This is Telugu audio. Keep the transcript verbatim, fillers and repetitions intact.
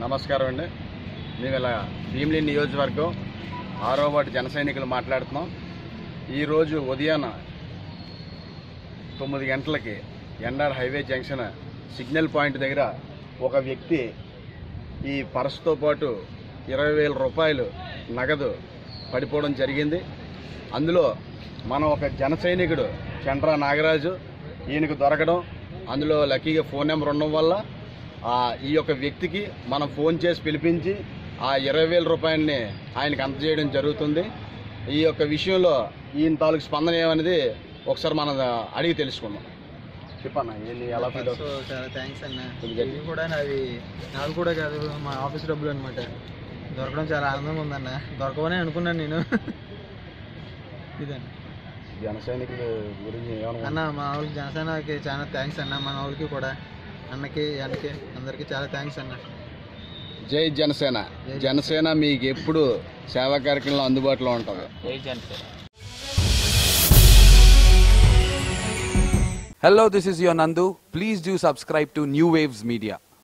నమస్కారం అండి. మేము ఇలా భీమిలి నియోజకవర్గం ఆరో వార్డు జన సైనికులు మాట్లాడుతున్నాం. ఈరోజు ఉదయాన తొమ్మిది గంటలకి NR highway junction signal point దగ్గర ఒక వ్యక్తి ఈ పర్సుతో పాటు ఇరవై వేల రూపాయలు నగదు పడిపోవడం జరిగింది. అందులో మనం ఒక జన సైనికుడు చండ్రా నాగరాజు ఈయనకు దొరకడం, అందులో లక్కీగా ఫోన్ నెంబర్ ఉండడం వల్ల ఈ యొక్క వ్యక్తికి మనం ఫోన్ చేసి పిలిపించి ఆ ఇరవై వేల రూపాయలని ఆయనకు అందజేయడం జరుగుతుంది. ఈ యొక్క విషయంలో ఈయన తాలూకు స్పందన ఏమనేది ఒకసారి మనం అడిగి తెలుసుకుందాం. చెప్పన్నా ఏంటి ఎలా ఫీల్ అవుతుంది? చాలా థ్యాంక్స్ అన్న. ఇది కూడా నాది నాది కూడా కాదు, మా ఆఫీస్ డబ్బులు అనమాట. దొరకడం చాలా ఆనందంగా ఉందన్న. దొరకవనే అనుకున్నాను నేను. ఇదన్న జన సైనికుల గురించి అన్న, మా వాళ్ళకి జనసేనకి చాలా థ్యాంక్స్ అన్న. మన వాళ్ళకి కూడా అన్నకి అన్నకి అందరికీ చాలా థ్యాంక్స్ అన్న. జై జనసేన. జనసేన మీకు ఎప్పుడు సేవా కార్యక్రమంలో అందుబాటులో ఉంటుంది. జై Janasena. Hello, this is your Nandu. Please do subscribe to New Waves Media.